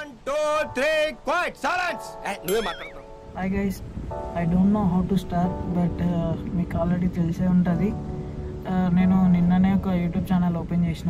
1 2 3 quiet silence. నువ్వే మాట్లాడుతున్నావు. Hi guys, I don't know how to start, but మీకు already తెలిసే ఉంటుంది. నేను నిన్ననే ఒక యూట్యూబ్ ఛానల్ ఓపెన్ చేసిన.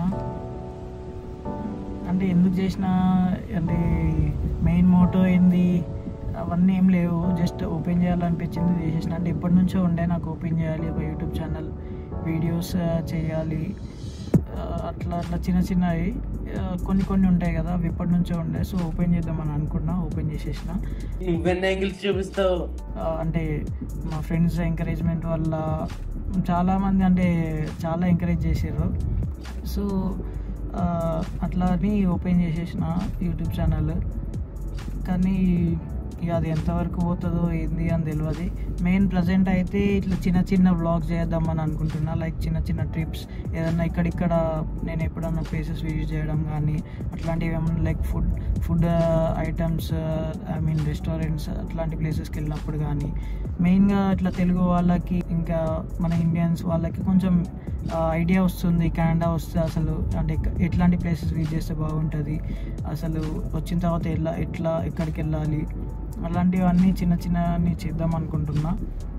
అంటే ఎందుకు చేసిన అంటే మెయిన్ మోటో ఏంది అవన్నీ ఏం లేవు, జస్ట్ ఓపెన్ చేయాలనిపించింది చేసేసిన. అంటే ఎప్పటి నుంచో ఉండే నాకు ఓపెన్ చేయాలి ఒక యూట్యూబ్ ఛానల్, వీడియోస్ చేయాలి, అట్లా అట్లా చిన్న చిన్నవి కొన్ని ఉంటాయి కదా, అవి ఎప్పటి నుంచో ఉండే. సో ఓపెన్ చేద్దామని అనుకున్నా, ఓపెన్ చేసేసిన. చూపిస్తావు అంటే మా ఫ్రెండ్స్ ఎంకరేజ్మెంట్ వల్ల చాలామంది అంటే చాలా ఎంకరేజ్ చేసారు. సో అట్లా అని ఓపెన్ చేసేసిన యూట్యూబ్ ఛానల్. కానీ ఇక అది ఎంతవరకు పోతుందో ఏంది అని తెలియదు. మెయిన్ ప్రజెంట్ అయితే ఇట్లా చిన్న చిన్న వ్లాగ్స్ చేద్దామని అనుకుంటున్నా. లైక్ చిన్న చిన్న ట్రిప్స్, ఏదన్నా ఇక్కడిక్కడ నేను ఎప్పుడన్నా ప్లేసెస్ విజిట్ చేయడం కానీ అట్లాంటివి ఏమన్నా, like food items, I mean restaurants, అట్లాంటి ప్లేసెస్కి వెళ్ళినప్పుడు కానీ. మెయిన్గా ఇట్లా తెలుగు వాళ్ళకి ఇంకా మన ఇండియన్స్ వాళ్ళకి కొంచెం ఐడియా వస్తుంది కెనడా వస్తే అసలు అంటే ఎట్లాంటి ప్లేసెస్ విజిట్ చేస్తే బాగుంటుంది, అసలు వచ్చిన తర్వాత ఎట్లా ఎక్కడికి వెళ్ళాలి, అలాంటివన్నీ చిన్న చిన్నవి చేద్దాం అనుకుంటున్నా.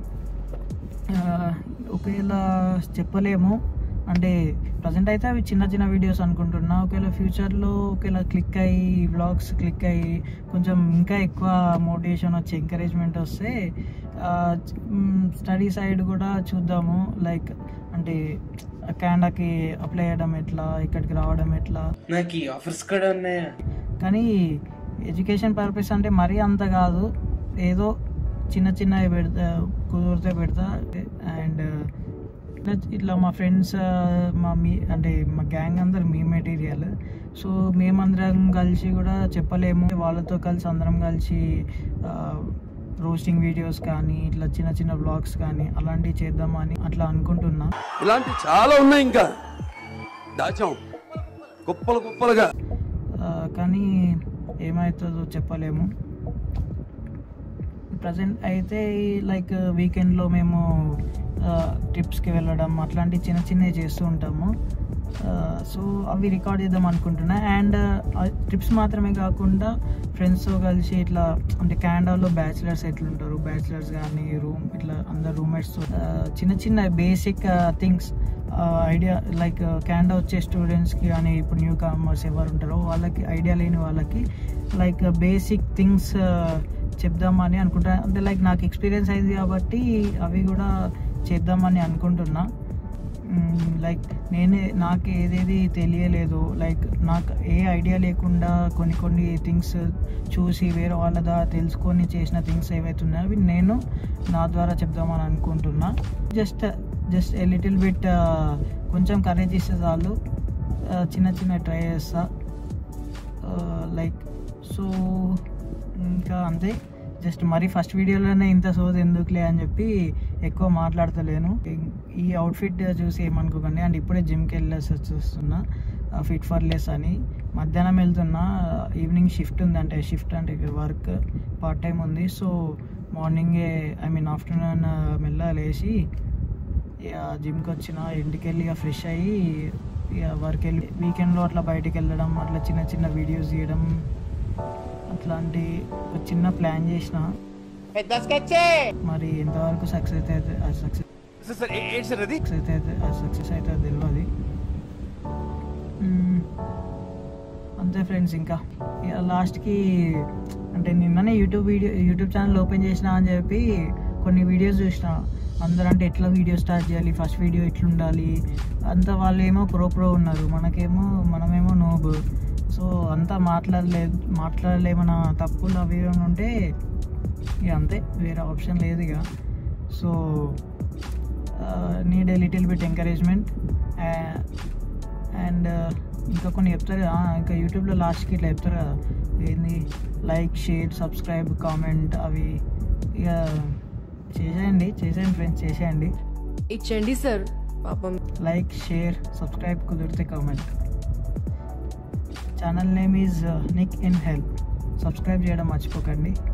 ఒకవేళ చెప్పలేము, అంటే ప్రజెంట్ అయితే అవి చిన్న చిన్న వీడియోస్ అనుకుంటున్నా. ఒకవేళ ఫ్యూచర్లో ఒకవేళ క్లిక్ అయ్యి వ్లాగ్స్ క్లిక్ అయ్యి కొంచెం ఇంకా ఎక్కువ మోటివేషన్ వచ్చి ఎంకరేజ్మెంట్ వస్తే స్టడీ సైడ్ కూడా చూద్దాము. లైక్ అంటే కెనడాకి అప్లై చేయడం ఎట్లా, ఇక్కడికి రావడం ఎట్లా. నాకు ఆఫర్స్ కూడా ఉన్నాయా, కానీ ఎడ్యుకేషన్ పర్పస్ అంటే మరీ అంత కాదు, ఏదో చిన్న చిన్నవి కుదిరితే పెడతా. అండ్ ఇట్లా మా ఫ్రెండ్స్ అంటే మా గ్యాంగ్ అందరు మీ మెటీరియల్. సో మేమందరం కలిసి కూడా చెప్పలేము, వాళ్ళతో కలిసి అందరం కలిసి రోస్టింగ్ వీడియోస్ కానీ ఇట్లా చిన్న చిన్న వ్లాగ్స్ కానీ అలాంటివి చేద్దామని అట్లా అనుకుంటున్నా. ఇలాంటి చాలా ఉన్నాయి, ఇంకా దాచాం కుప్పలుగా. కానీ ఏమవుతుందో చెప్పలేము. ప్రజెంట్ అయితే లైక్ వీకెండ్లో మేము ట్రిప్స్కి వెళ్ళడం అట్లాంటి చిన్న చిన్నవి చేస్తూ ఉంటాము. సో అవి రికార్డ్ చేద్దాం అనుకుంటున్నా. అండ్ ట్రిప్స్ మాత్రమే కాకుండా ఫ్రెండ్స్తో కలిసి ఇట్లా అంటే కెనడాలో బ్యాచిలర్స్ ఎట్లుంటారు, బ్యాచిలర్స్ కానీ ఇట్లా అందరు రూమ్మేట్స్తో చిన్న చిన్న basic things idea, like Canada వచ్చే స్టూడెంట్స్కి కానీ ఇప్పుడు న్యూ కమర్స్ ఎవరు ఉంటారో వాళ్ళకి, ఐడియా లేని వాళ్ళకి లైక్ బేసిక్ థింగ్స్ చెప్దామని అనుకుంటా. అంటే లైక్ నాకు ఎక్స్పీరియన్స్ అయింది కాబట్టి అవి కూడా చేద్దామని అనుకుంటున్నా. లైక్ నాకు ఏదేది తెలియలేదు, లైక్ నాకు ఏ ఐడియా లేకుండా కొన్ని థింగ్స్ చూసి వేరే వాళ్ళ ద్వారా తెలుసుకొని చేసిన థింగ్స్ ఏవైతే ఉన్నాయో అవి నేను నా ద్వారా చెప్దామని అనుకుంటున్నా. జస్ట్ ఏ లిటిల్ బిట్ కొంచెం కరేజ్ ఇస్తే చాలు, చిన్న ట్రై చేస్తా. లైక్ సో ఇంకా అంతే. జస్ట్ మరి ఫస్ట్ వీడియోలోనే ఇంత సోది ఎందుకులే అని చెప్పి ఎక్కువ మాట్లాడతలేను. ఈ అవుట్ఫిట్ చూసి ఏమనుకోకండి. అండ్ ఇప్పుడే జిమ్కి వెళ్ళేసి వచ్చేస్తున్నా, ఫిట్ ఫర్ లెస్ అని. మధ్యాహ్నం వెళ్తున్నా, ఈవినింగ్ షిఫ్ట్ ఉంది, అంటే షిఫ్ట్ అంటే వర్క్ పార్ట్ టైం ఉంది. సో మార్నింగే ఆఫ్టర్నూన్ మెల్లగా లేచి జిమ్కి వచ్చిన, ఇంటికి వెళ్ళి ఫ్రెష్ అయ్యి వర్క్ వెళ్ళి వీకెండ్లో అట్లా బయటికి వెళ్ళడం, అట్లా చిన్న వీడియోస్ తీయడం, అట్లాంటి ఒక చిన్న ప్లాన్ చేసిన. మరి ఎంతవరకు సక్సెస్ అయితే తెలియదు. అంతే ఫ్రెండ్స్. ఇంకా లాస్ట్కి అంటే నిన్ననే యూట్యూబ్ ఛానల్ ఓపెన్ చేసిన అని చెప్పి కొన్ని వీడియోస్ చూసిన. అందరూ అంటే ఎట్లా వీడియో స్టార్ట్ చేయాలి, ఫస్ట్ వీడియో ఎట్లుండాలి అంతా. వాళ్ళు ఏమో ప్రో ఉన్నారు, మనమేమో నోబ్. సో అంతా మాట్లాడలేమన్న తప్పులు అవి ఉంటే ఇక అంతే, వేరే ఆప్షన్ లేదు ఇక. So need a little bit encouragement. And ఇంకా కొన్ని చెప్తారు, ఇంకా యూట్యూబ్లో లాస్ట్కి ఇట్లా చెప్తారు కదా, ఏంది లైక్, షేర్, సబ్స్క్రైబ్, కామెంట్, అవి ఇక చేసేయండి ఫ్రెండ్స్, చేసేయండి, ఇచ్చండి సార్ పాపం. లైక్, షేర్, సబ్స్క్రైబ్, కుదిరితే comment. Channel name is nick in help. Subscribe చేయడం మర్చిపోకండి.